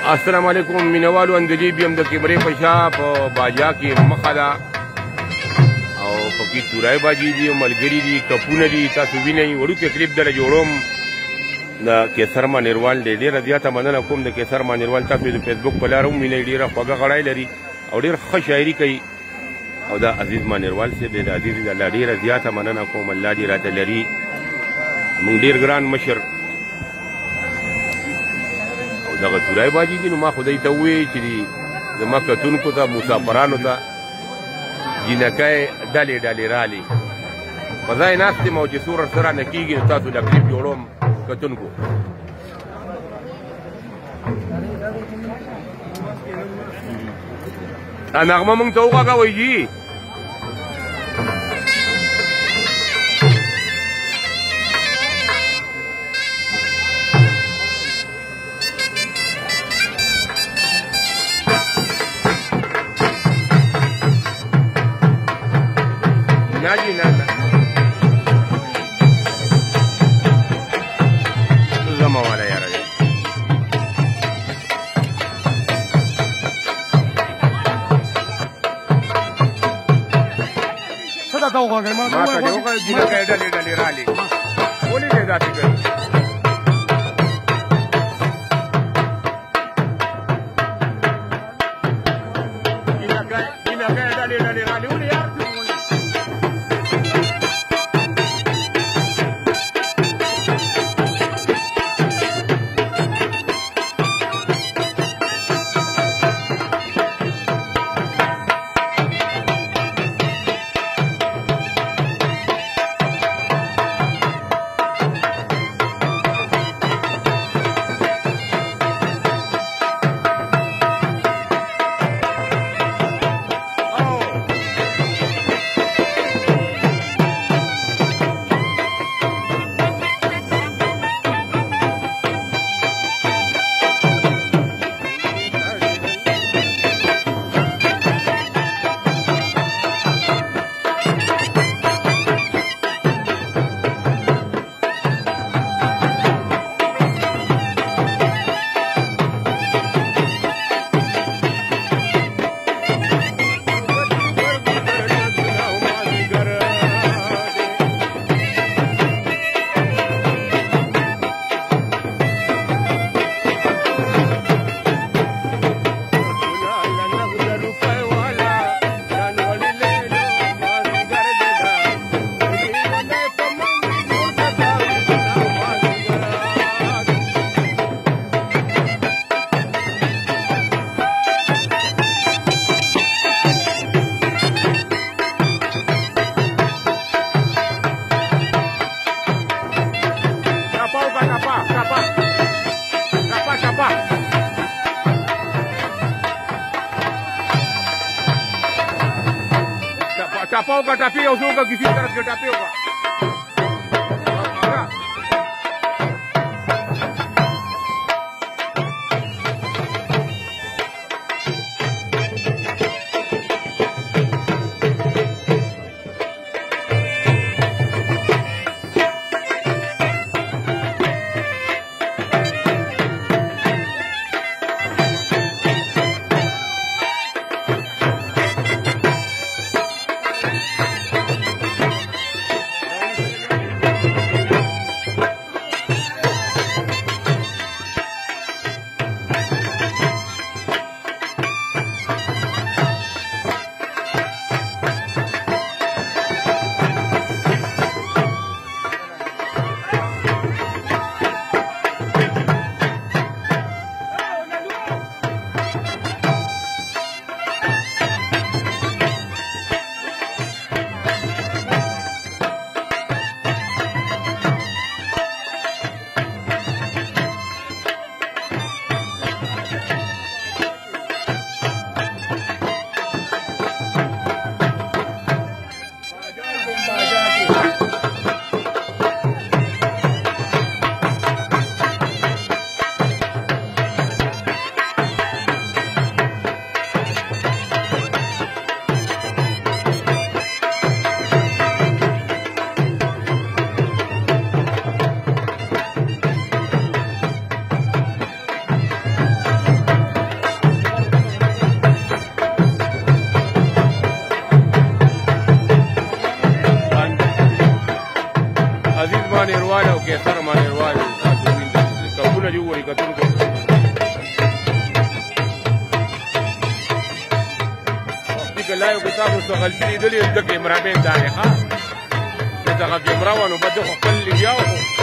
السلام علیکم مینوالو اندلیب یم د کیمرې په شا په باجا کې مخه ده او پکې تورای باجي دي ملګري دي کپونه دي تاسو وینئ وړوکی کلیپ دله جوړوم د کیسر مانیروال دی ډېره زیاته مننه کوم د کیسر مانیروال تاسو د فیسبوک په لاره ووینئ ډېره خوږه غړی لري او ډېر ښه شاعري کوي او دا عزیز مانیروال صاحب دی د عزیز د الله ډېره زیاته مننه کوم الله دې راته لري موږ ډېر ګران مشر دغه تورای باجي دي نو ما خدای ته وویل چې زما کتونکو ته مسافرانو ته جینکۍ ډلې ډلې رالي په ځای ناست یم او چې سور سره نه کېږي نو تاسو د کلیپ جوړوم کتونکو نغمه مونږ ته وغږوئ جي ناجي نانا زما والا يا رجل صدا توقع ما توقع جينا كايدا لي رالي ولي دي ذاتي كده جينا كايدا لي رالي ولي يا टपा होगा टपी होगा किसी तरफ के टपी होगा کیسر باندې روان یو تاسو وینئ کپونه دي وګورئ کتونکو وختي که لایو کې تاسو څه غلطي لیدلې د کیمرامین دا دی ښه دلته هغه کیمرا وه نو بد خو خپل لګیا و